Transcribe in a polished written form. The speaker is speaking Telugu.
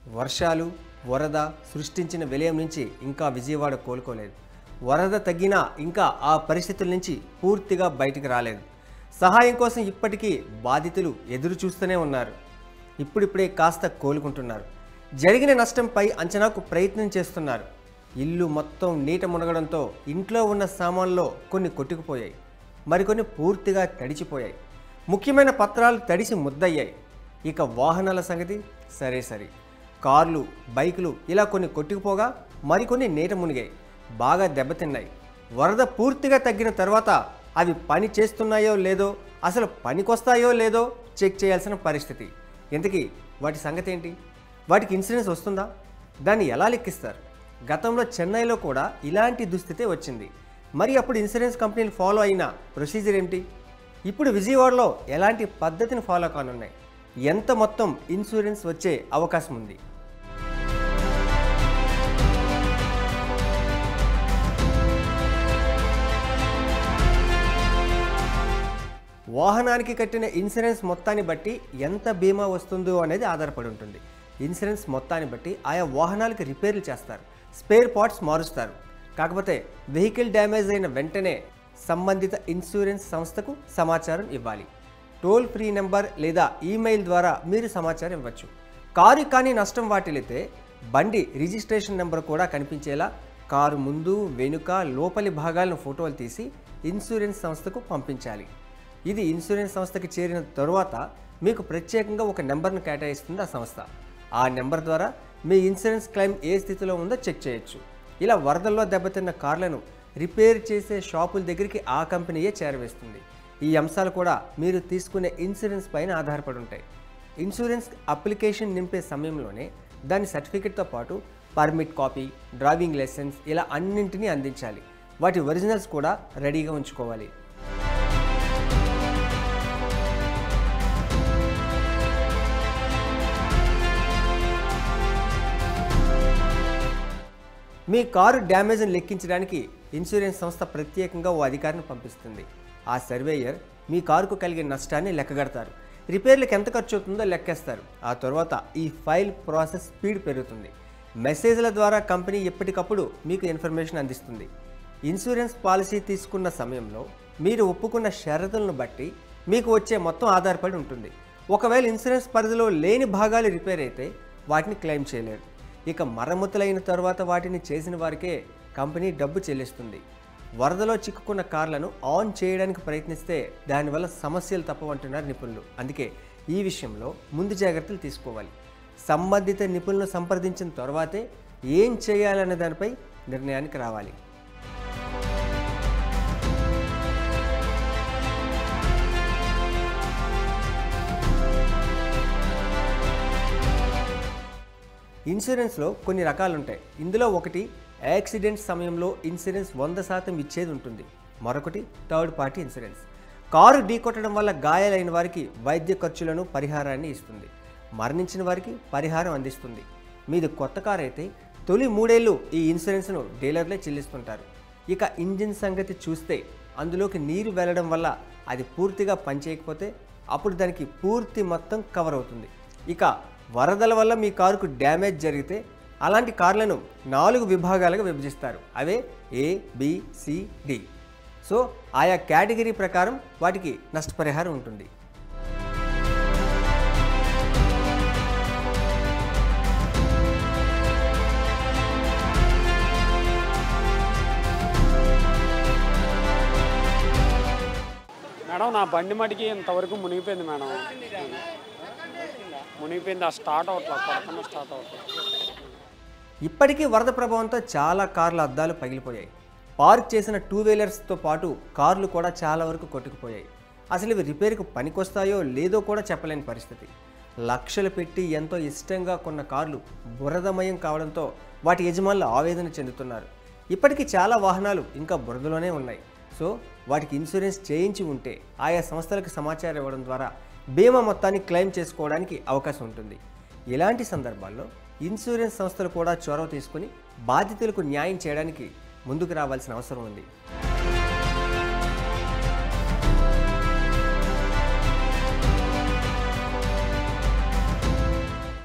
వర్షాలు, వరద సృష్టించిన విలయం నుంచి ఇంకా విజయవాడ కోలుకోలేదు. వరద తగ్గినా ఇంకా ఆ పరిస్థితుల నుంచి పూర్తిగా బయటికి రాలేదు. సహాయం కోసం ఇప్పటికీ బాధితులు ఎదురు చూస్తూనే ఉన్నారు. ఇప్పుడిప్పుడే కాస్త కోలుకుంటున్నారు. జరిగిన నష్టంపై అంచనాకు ప్రయత్నం చేస్తున్నారు. ఇల్లు మొత్తం నీట మునగడంతో ఇంట్లో ఉన్న సామాన్లో కొన్ని కొట్టుకుపోయాయి, మరికొన్ని పూర్తిగా తడిచిపోయాయి. ముఖ్యమైన పత్రాలు తడిసి ముద్దయ్యాయి. ఇక వాహనాల సంగతి సరే. కార్లు, బైకులు ఇలా కొన్ని కొట్టుకుపోగా మరికొన్ని నీట మునిగాయి, బాగా దెబ్బతిన్నాయి. వరద పూర్తిగా తగ్గిన తర్వాత అవి పని చేస్తున్నాయో లేదో, అసలు పనికొస్తాయో లేదో చెక్ చేయాల్సిన పరిస్థితి. ఇంతకీ వాటి సంగతి ఏంటి? వాటికి ఇన్సూరెన్స్ వస్తుందా? దాన్ని ఎలా లెక్కిస్తారు? గతంలో చెన్నైలో కూడా ఇలాంటి దుస్థితే వచ్చింది. మరి అప్పుడు ఇన్సూరెన్స్ కంపెనీలు ఫాలో అయిన ప్రొసీజర్ ఏంటి? ఇప్పుడు విజయవాడలో ఎలాంటి పద్ధతిని ఫాలో కానున్నాయి? ఎంత మొత్తం ఇన్సూరెన్స్ వచ్చే అవకాశం ఉంది? వాహనానికి కట్టిన ఇన్సూరెన్స్ మొత్తాన్ని బట్టి ఎంత బీమా వస్తుందో అనేది ఆధారపడి ఉంటుంది. ఇన్సూరెన్స్ మొత్తాన్ని బట్టి ఆయా వాహనాలకి రిపేర్లు చేస్తారు, స్పేర్ పార్ట్స్ మారుస్తారు. కాకపోతే వెహికల్ డ్యామేజ్ అయిన వెంటనే సంబంధిత ఇన్సూరెన్స్ సంస్థకు సమాచారం ఇవ్వాలి. టోల్ ఫ్రీ నెంబర్ లేదా ఈమెయిల్ ద్వారా మీరు సమాచారం ఇవ్వచ్చు. కారు కానీ నష్టం వాటిల్లితే బండి రిజిస్ట్రేషన్ నెంబర్ కూడా కనిపించేలా కారు ముందు, వెనుక, లోపలి భాగాలను ఫోటోలు తీసి ఇన్సూరెన్స్ సంస్థకు పంపించాలి. ఇది ఇన్సూరెన్స్ సంస్థకి చేరిన తరువాత మీకు ప్రత్యేకంగా ఒక నెంబర్ను కేటాయిస్తుంది ఆ సంస్థ. ఆ నెంబర్ ద్వారా మీ ఇన్సూరెన్స్ క్లెయిమ్ ఏ స్థితిలో ఉందో చెక్ చేయొచ్చు. ఇలా వరదల్లో దెబ్బతిన్న కార్లను రిపేర్ చేసే షాపుల దగ్గరికి ఆ కంపెనీయే చేరవేస్తుంది. ఈ అంశాలు కూడా మీరు తీసుకునే ఇన్సూరెన్స్ పైన ఆధారపడి ఉంటాయి. ఇన్సూరెన్స్ అప్లికేషన్ నింపే సమయంలోనే దాని సర్టిఫికెట్తో పాటు పర్మిట్ కాపీ, డ్రైవింగ్ లైసెన్స్ ఇలా అన్నింటినీ అందించాలి. వాటి ఒరిజినల్స్ కూడా రెడీగా ఉంచుకోవాలి. మీ కారు డ్యామేజ్ని లెక్కించడానికి ఇన్సూరెన్స్ సంస్థ ప్రత్యేకంగా ఓ అధికారిని పంపిస్తుంది. ఆ సర్వేయర్ మీ కారుకు కలిగే నష్టాన్ని లెక్కగడతారు. రిపేర్లకు ఎంత ఖర్చు అవుతుందో లెక్కేస్తారు. ఆ తర్వాత ఈ ఫైల్ ప్రాసెస్ స్పీడ్ పెరుగుతుంది. మెసేజ్ల ద్వారా కంపెనీ ఎప్పటికప్పుడు మీకు ఇన్ఫర్మేషన్ అందిస్తుంది. ఇన్సూరెన్స్ పాలసీ తీసుకున్న సమయంలో మీరు ఒప్పుకున్న షరతులను బట్టి మీకు వచ్చే మొత్తం ఆధారపడి ఉంటుంది. ఒకవేళ ఇన్సూరెన్స్ పరిధిలో లేని భాగాలు రిపేర్ అయితే వాటిని క్లెయిమ్ చేయలేరు. ఇక మరమ్మతులైన తర్వాత వాటిని చేసిన వారికే కంపెనీ డబ్బు చెల్లిస్తుంది. వరదలో చిక్కుకున్న కార్లను ఆన్ చేయడానికి ప్రయత్నిస్తే దానివల్ల సమస్యలు తప్పవంటున్నారు నిపుణులు. అందుకే ఈ విషయంలో ముందు జాగ్రత్తలు తీసుకోవాలి. సంబంధిత నిపుణులను సంప్రదించిన తర్వాతే ఏం చేయాలనే దానిపై నిర్ణయానికి రావాలి. ఇన్సూరెన్స్లో కొన్ని రకాలు ఉంటాయి. ఇందులో ఒకటి యాక్సిడెంట్ సమయంలో ఇన్సూరెన్స్ 100% ఇచ్చేది ఉంటుంది. మరొకటి థర్డ్ పార్టీ ఇన్సూరెన్స్. కారు ఢీకొట్టడం వల్ల గాయాలైన వారికి వైద్య ఖర్చులను, పరిహారాన్ని ఇస్తుంది. మరణించిన వారికి పరిహారం అందిస్తుంది. మీది కొత్త కారు అయితే తొలి 3 ఏళ్ళు ఈ ఇన్సూరెన్స్ను డీలర్లే చెల్లిస్తుంటారు. ఇక ఇంజిన్ సంగతి చూస్తే అందులోకి నీరు వెళ్ళడం వల్ల అది పూర్తిగా పనిచేయకపోతే అప్పుడు దానికి పూర్తి మొత్తం కవర్ అవుతుంది. ఇక వరదల వల్ల మీ కారుకు డ్యామేజ్ జరిగితే అలాంటి కార్లను 4 విభాగాలుగా విభజిస్తారు. అవే A, B, C, D. So ఆయా కేటగిరీ ప్రకారం వాటికి నష్టపరిహారం ఉంటుంది. మేడం నా బండి మటుకి ఇంతవరకు మునిగిపోయింది మేడం. మునిగిపోయింది. ఆ స్టార్ట్ అవట్లేదు. ఇప్పటికీ వరద ప్రభావంతో చాలా కార్ల అద్దాలు పగిలిపోయాయి. పార్క్ చేసిన 2 వీలర్స్తో పాటు కార్లు కూడా చాలా వరకు కొట్టుకుపోయాయి. అసలు ఇవి రిపేర్కు పనికొస్తాయో లేదో కూడా చెప్పలేని పరిస్థితి. లక్షలు పెట్టి ఎంతో ఇష్టంగా కొన్న కార్లు బురదమయం కావడంతో వాటి యజమానులు ఆవేదన చెందుతున్నారు. ఇప్పటికీ చాలా వాహనాలు ఇంకా బురదలోనే ఉన్నాయి. సో వాటికి ఇన్సూరెన్స్ చేయించి ఉంటే ఆయా సంస్థలకు సమాచారం ఇవ్వడం ద్వారా బీమా మొత్తాన్ని క్లెయిమ్ చేసుకోవడానికి అవకాశం ఉంటుంది. ఇలాంటి సందర్భాల్లో ఇన్సూరెన్స్ సంస్థలు కూడా చొరవ తీసుకుని బాధితులకు న్యాయం చేయడానికి ముందుకు రావాల్సిన అవసరం ఉంది.